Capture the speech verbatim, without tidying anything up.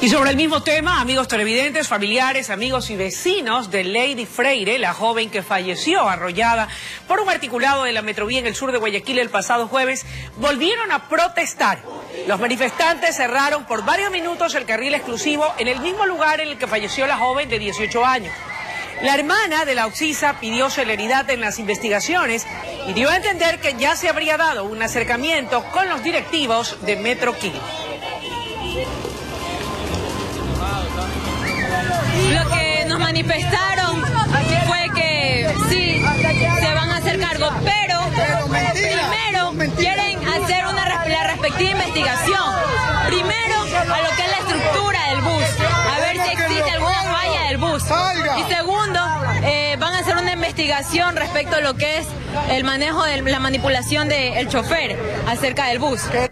Y sobre el mismo tema, amigos televidentes, familiares, amigos y vecinos de Lady Freire, la joven que falleció arrollada por un articulado de la Metrovía en el sur de Guayaquil el pasado jueves, volvieron a protestar. Los manifestantes cerraron por varios minutos el carril exclusivo en el mismo lugar en el que falleció la joven de dieciocho años. La hermana de la occisa pidió celeridad en las investigaciones y dio a entender que ya se habría dado un acercamiento con los directivos de Metroquil. Lo que nos manifestaron fue que sí, se van a hacer cargo, pero primero quieren hacer una, la respectiva investigación. Primero a lo que es la estructura del bus, a ver si existe alguna falla del bus. Y segundo, eh, van a hacer una investigación respecto a lo que es el manejo de la manipulación del chofer acerca del bus.